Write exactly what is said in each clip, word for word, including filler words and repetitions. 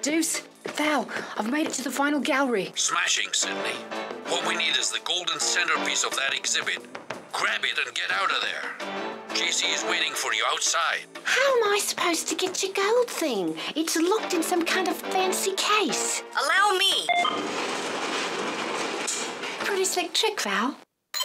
Deuce, Val, I've made it to the final gallery. Smashing, Sydney. What we need is the golden centerpiece of that exhibit. Grab it and get out of there. J C is waiting for you outside. How am I supposed to get your gold thing? It's locked in some kind of fancy case. Allow me. Pretty slick trick, Val.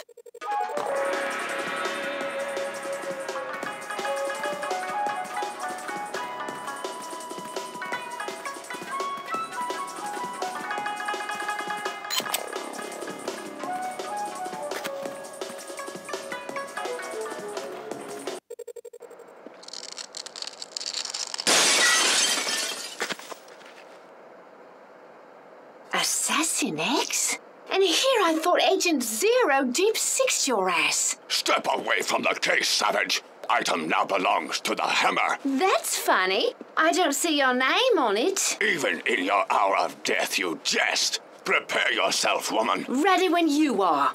Assassin X? And here I thought Agent Zero deep sixed your ass. Step away from the case, savage. Item now belongs to the Hammer. That's funny. I don't see your name on it. Even in your hour of death, you jest. Prepare yourself, woman. Ready when you are.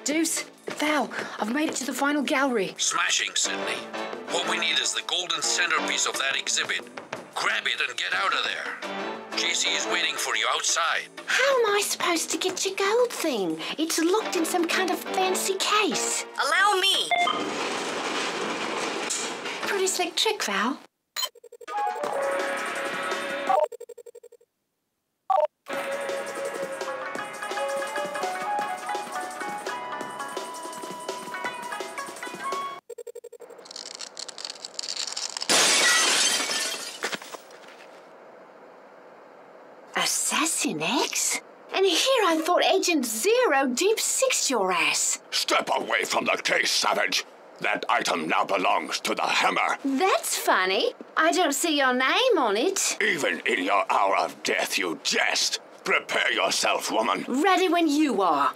Deuce, Val, I've made it to the final gallery. Smashing, Sydney. What we need is the golden centerpiece of that exhibit. Grab it and get out of there. J C is waiting for you outside. How am I supposed to get your gold thing? It's locked in some kind of fancy case. Allow me. Pretty slick trick, Val. Assassin X? And here I thought Agent Zero deep sixed your ass. Step away from the case, Savage. That item now belongs to the Hammer. That's funny. I don't see your name on it. Even in your hour of death, you jest. Prepare yourself, woman. Ready when you are.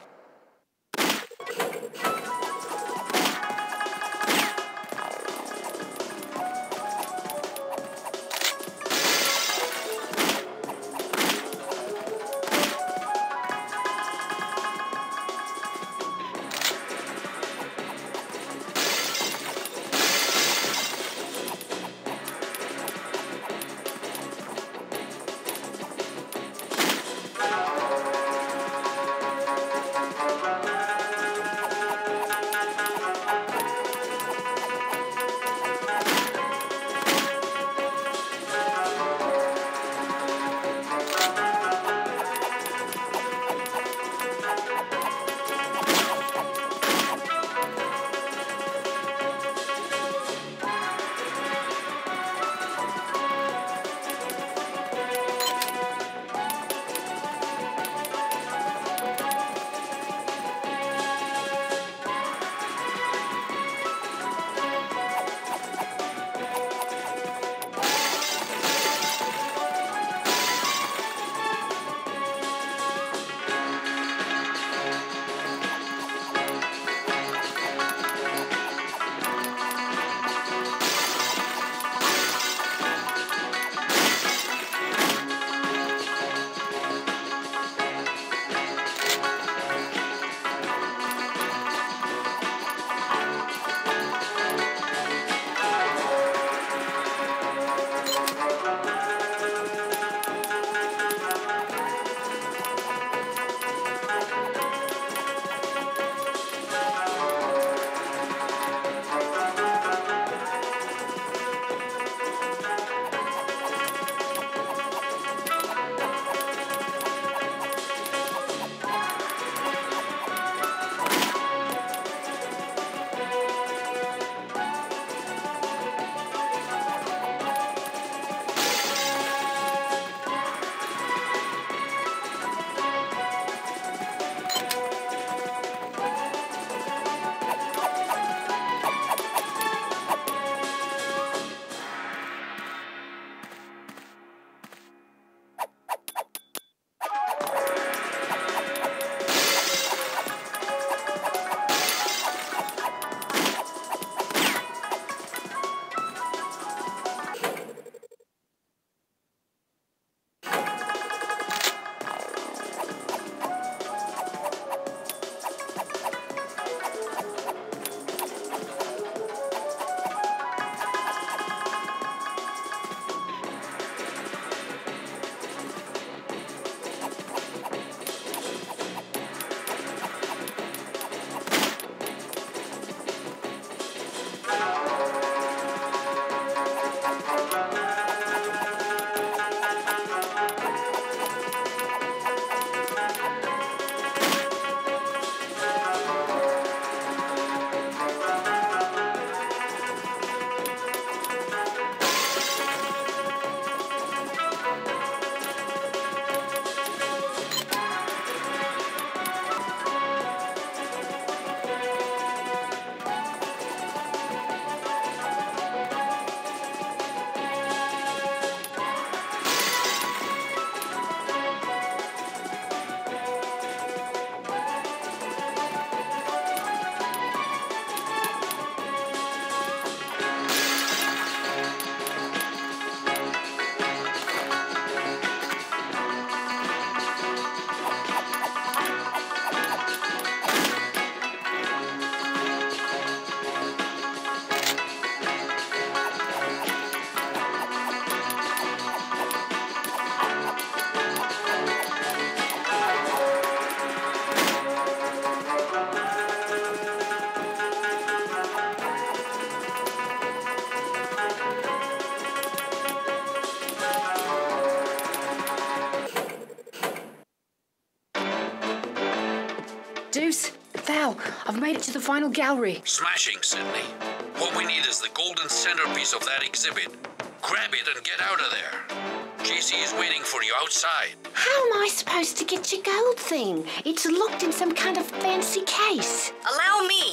Val, I've made it to the final gallery. Smashing, Sydney. What we need is the golden centerpiece of that exhibit. Grab it and get out of there. J C is waiting for you outside. How am I supposed to get your gold thing? It's locked in some kind of fancy case. Allow me.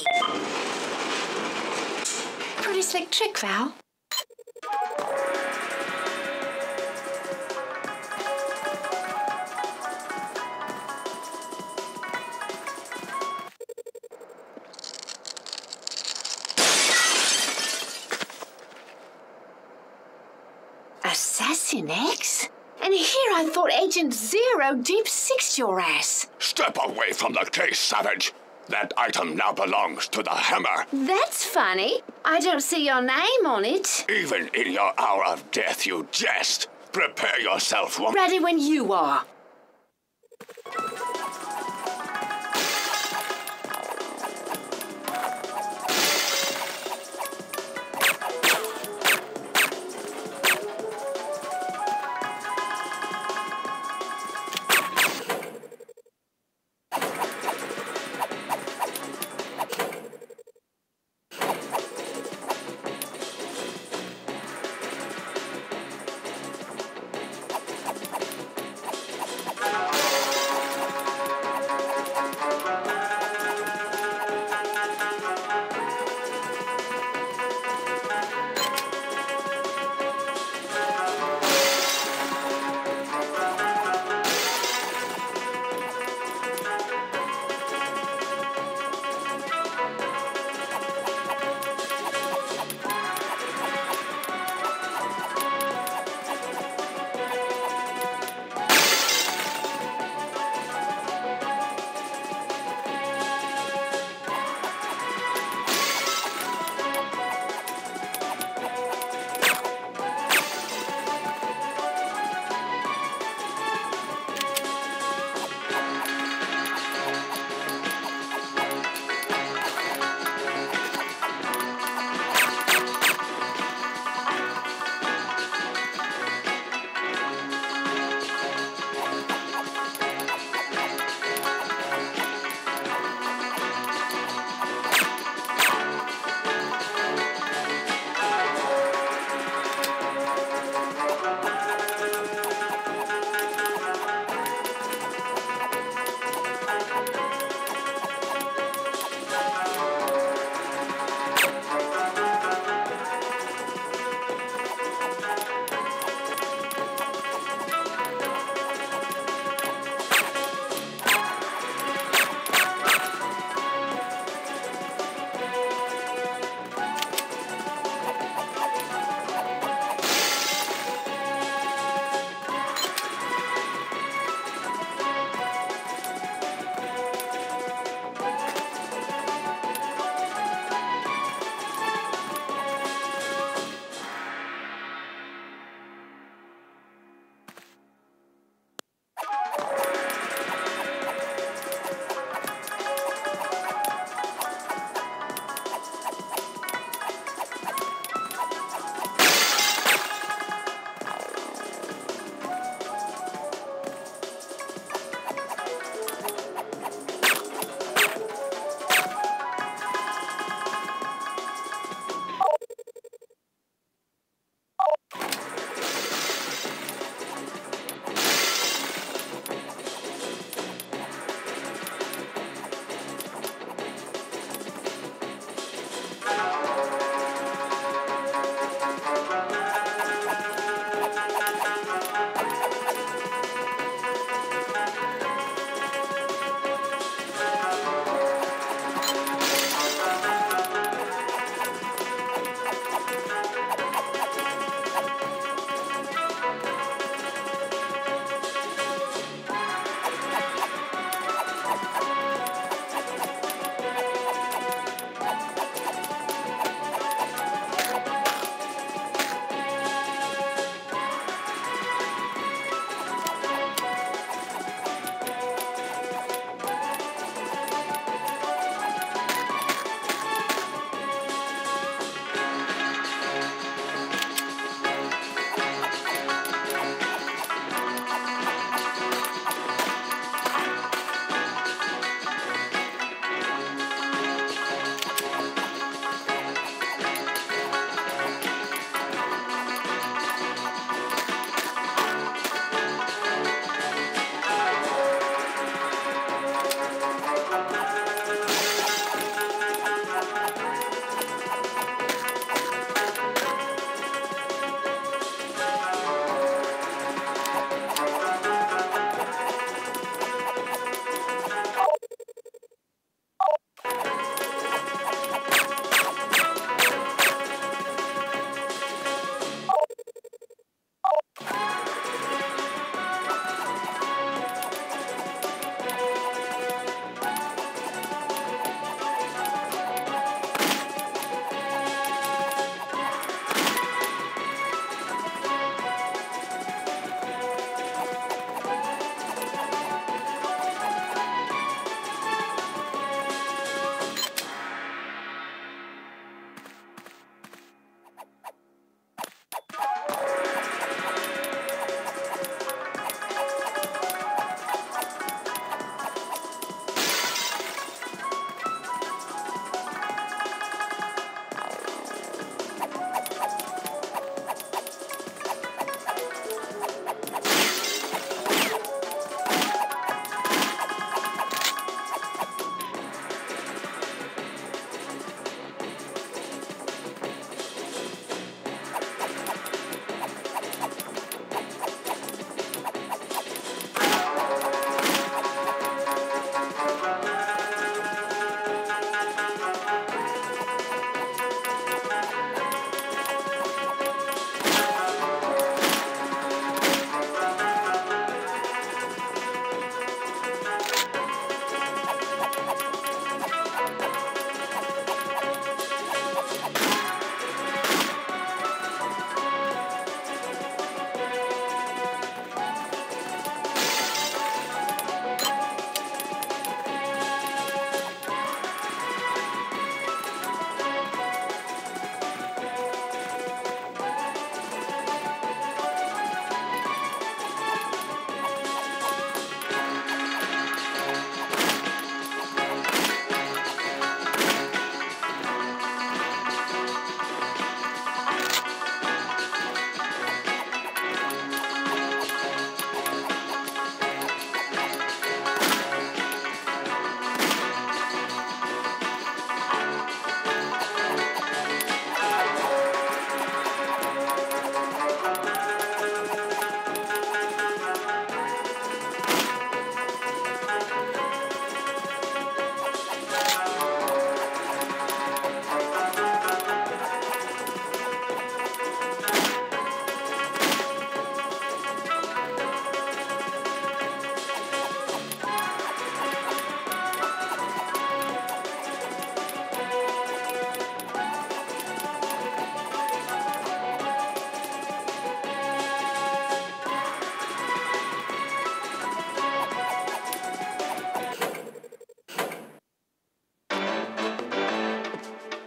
Pretty slick trick, Val. Assassin X? And here I thought Agent Zero deep sixed your ass. Step away from the case, savage. That item now belongs to the Hammer. That's funny. I don't see your name on it. Even in your hour of death, you jest. Prepare yourself, woman. Ready when you are.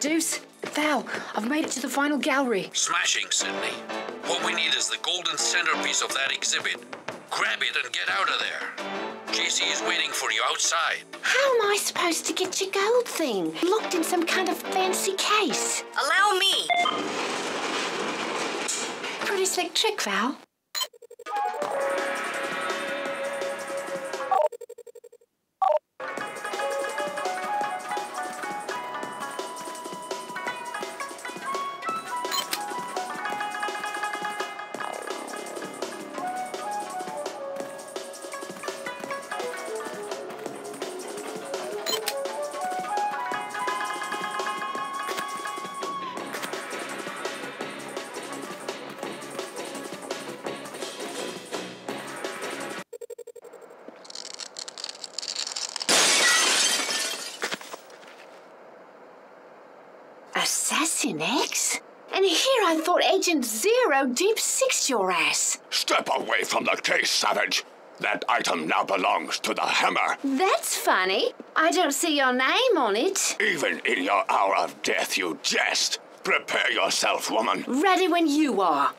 Deuce, Val, I've made it to the final gallery. Smashing, Sydney. What we need is the golden centerpiece of that exhibit. Grab it and get out of there. J C is waiting for you outside. How am I supposed to get your gold thing? Locked in some kind of fancy case. Allow me. Pretty slick trick, Val. Assassin X? And here I thought Agent Zero deep sixed your ass. Step away from the case, savage. That item now belongs to the Hammer. That's funny. I don't see your name on it. Even in your hour of death, you jest. Prepare yourself, woman. Ready when you are.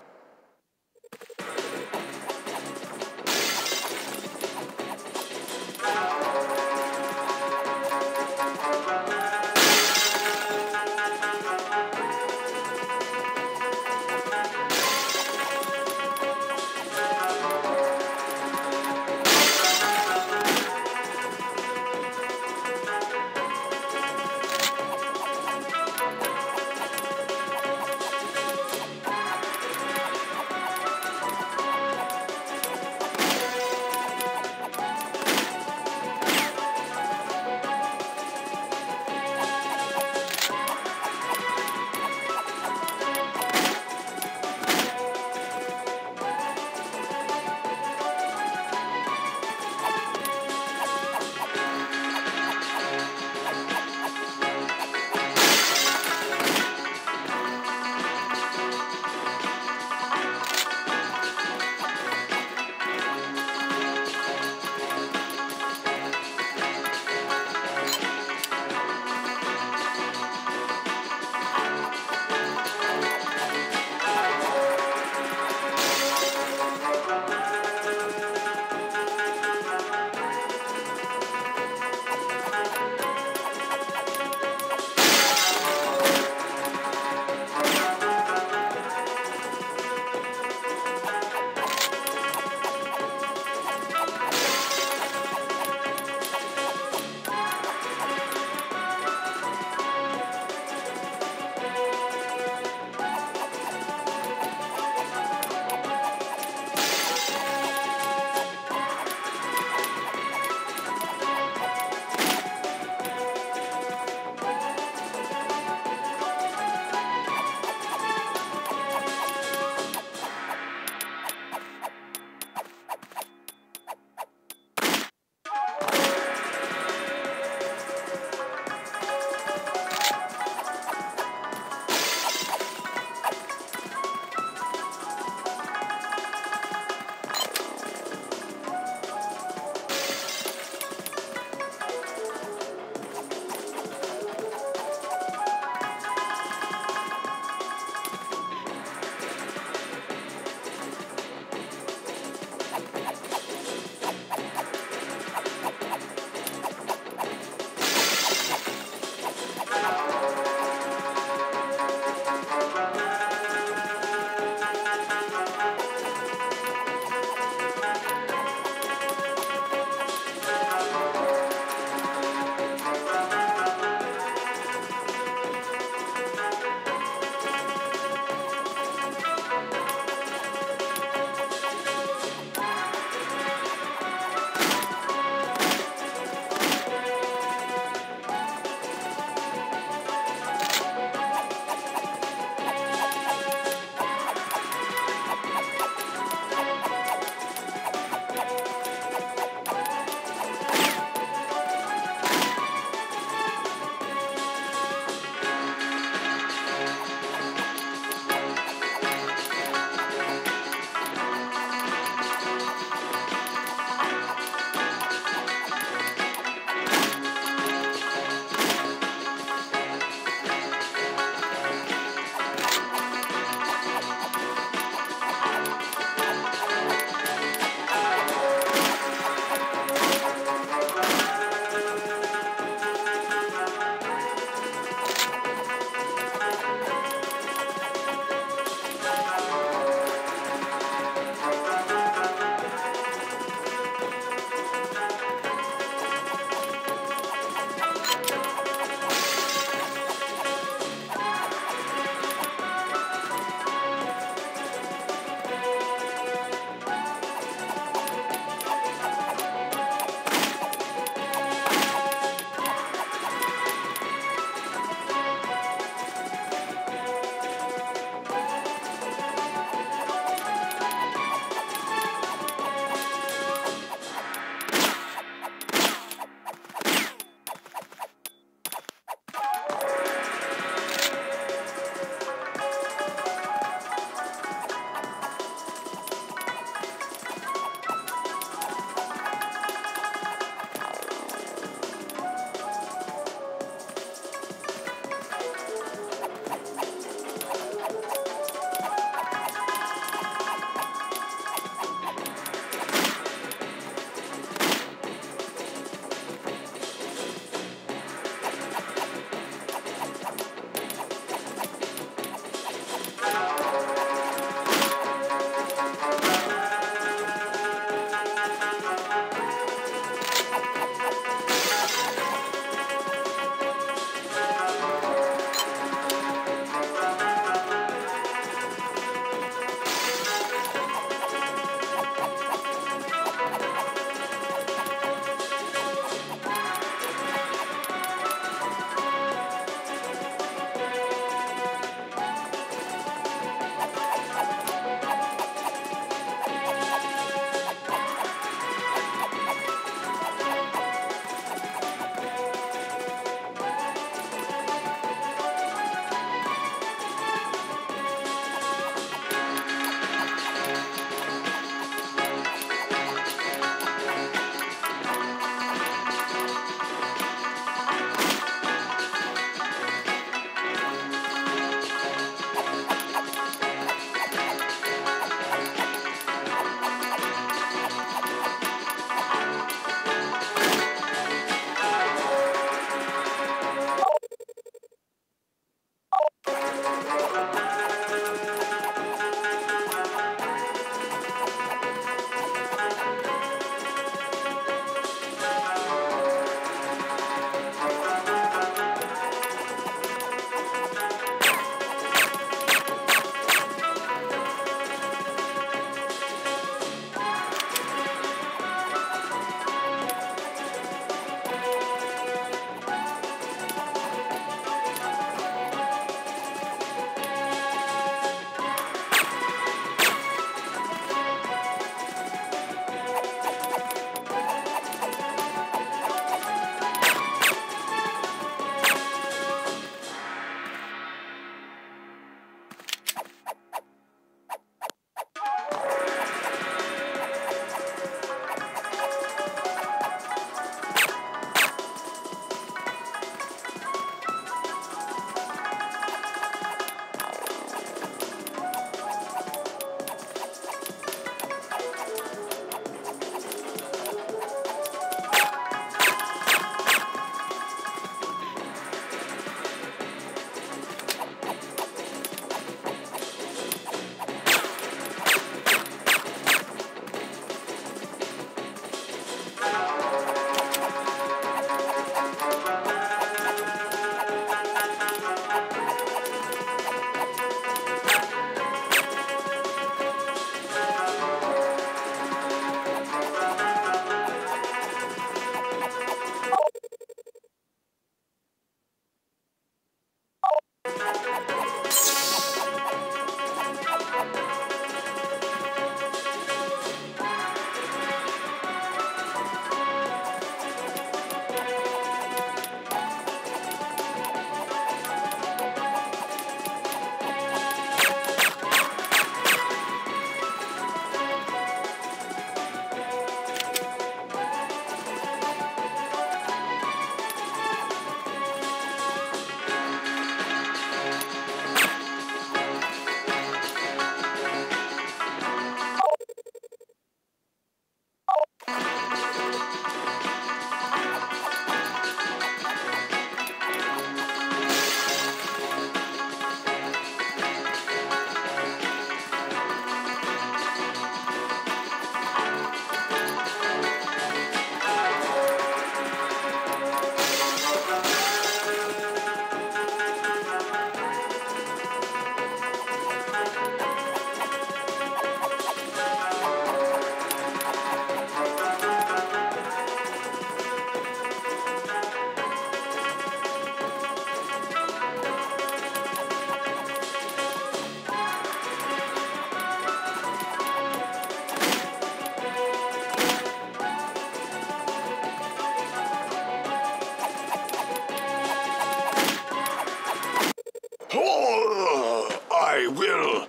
Oh, I will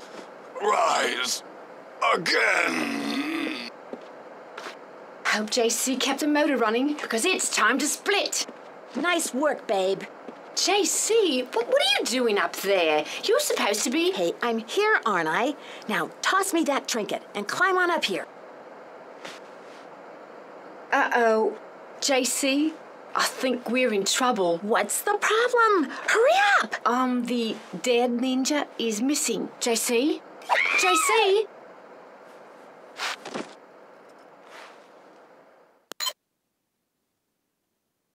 rise again. Hope J C kept the motor running, because it's time to split. Nice work, babe. J C, what, what are you doing up there? You're supposed to be... Hey, I'm here, aren't I? Now, toss me that trinket and climb on up here. Uh-oh. J C, I think we're in trouble. What's the problem? Hurry up! Um, the dead ninja is missing. J C? J C?